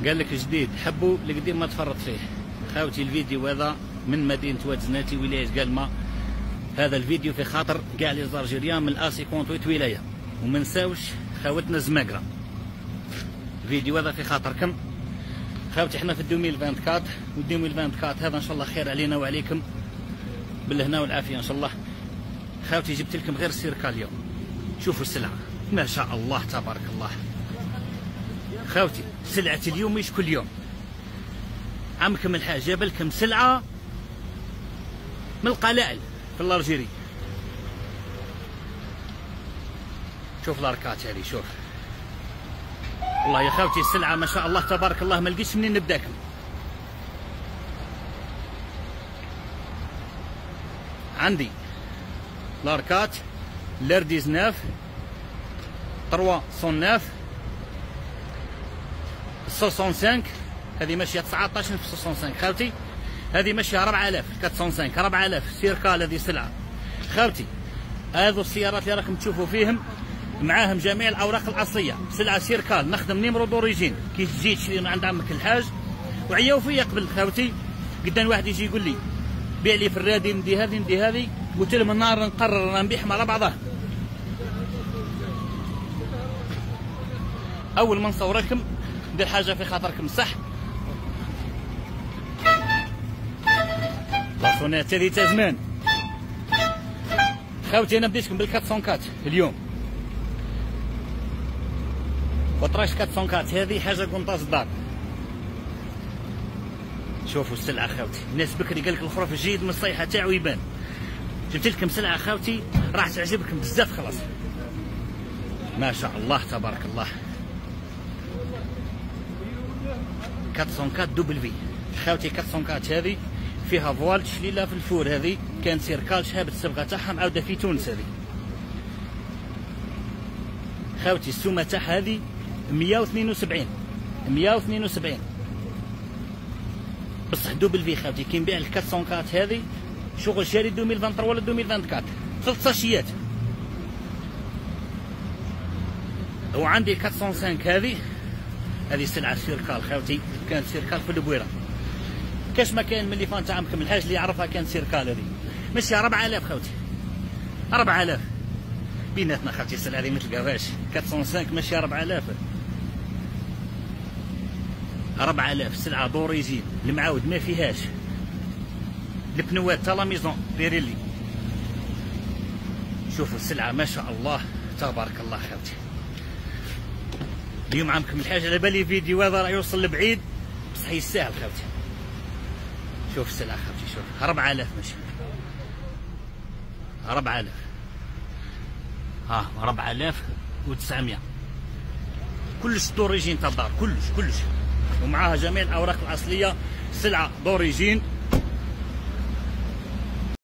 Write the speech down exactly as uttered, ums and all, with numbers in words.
قال لك جديد حبوا القديم ما تفرط فيه. خاوتي الفيديو هذا من مدينه واد زناتي ولايه قلمه. هذا الفيديو في خاطر كاع لي زارجيريان من الاسي كونتويت ولايه، وما نساوش خاوتنا الزماقره. الفيديو هذا في خاطركم خاوتي. احنا في ألفين وأربعة وعشرين و ألفين وأربعة وعشرين هذا ان شاء الله خير علينا وعليكم بالهنا والعافيه ان شاء الله. خاوتي جبت لكم غير السيركا اليوم. شوفوا السلعه ما شاء الله تبارك الله. خاوتي سلعه اليوم مش كل يوم. عمكم الحاج جاب لكم سلعه من القلائل في الارجيري. شوف الاركات هذه، شوف والله يا خاوتي السلعه ما شاء الله تبارك الله ما لقيتش منين نبداكم. عندي الاركات لير تسعطاش ثلاثمية وتسعة وستين هذه ماشيه تسعطاش في تسعة وستين خاوتي. هذه ماشيه أربعة آلاف أربعمية وخمسة وستين أربعة آلاف سيركال. هذه سلعه خاوتي. هذو السيارات اللي راكم تشوفوا فيهم معاهم جميع الاوراق الاصليه. سلعه سيركال نخدم نيمرو دوريجين. كي تجي تشري من عند عمك الحاج وعياو فيا قبل خاوتي. قدام واحد يجي يقول لي بيع لي في الرادي ندي هذه ندي هذه، قلت لهم النهار نقرر نبيعهم على بعضها. اول ما نصور لكم ندير حاجه في خاطركم صح. لاصونات هذه تا زمان خاوتي. انا بديتكم بال أربعمية وأربعة اليوم. وطراش أربعمية وأربعة هذه حاجه قنطاس الدار. شوفوا السلعه خاوتي. الناس بكري قال لك الخروف الجيد من الصيحه تاعو يبان. جبت لكم سلعه خاوتي راح تعجبكم بزاف خلاص. ما شاء الله تبارك الله. أربعمية وأربعة دوبل في خاوتي. أربعمية وأربعة هذه فيها فوال تشليله في الفور. هذه كانت سيركال شهابه الصبغه تاعها معاوده في تونس. هذه خاوتي السومه تاعها هذه مية واثنين وسبعين مية واثنين وسبعين بصح دوبل في خاوتي. كي نبيع ال أربعمية وأربعة هذه شغل شاري ألفين وثلاثة وعشرين ولا ألفين وأربعة وعشرين ثلاث ساشيات. وعندي أربعمية وخمسة هذه هذه سلعه سيركال خاوتي. كانت سيركال في البويره. كاش ما كان من اللي فان تاع عمكم الحاج اللي يعرفها كان سيركال. هذه ماشي أربعة آلاف خاوتي. أربعة آلاف بيناتنا خاوتي. السلعه هذه ما تلقاوهاش. أربعمية وخمسة ماشي أربعة آلاف. أربعة آلاف سلعه دوريجين المعاود ما فيهاش. البنوات تاع لا ميزون بيريلي. شوفوا السلعه ما شاء الله تبارك الله خاوتي. اليوم عمكم الحاج على بالي فيديو هذا راه يوصل لبعيد بصح يستاهل خاوتي. شوف السلعه خاوتي. شوف أربعة آلاف ماشي أربعة آلاف. ها أربعة آلاف وتسعمية كلش دوريجين تاع الدار. كلش كلش ومعاها جميع الاوراق الاصليه. سلعه دوريجين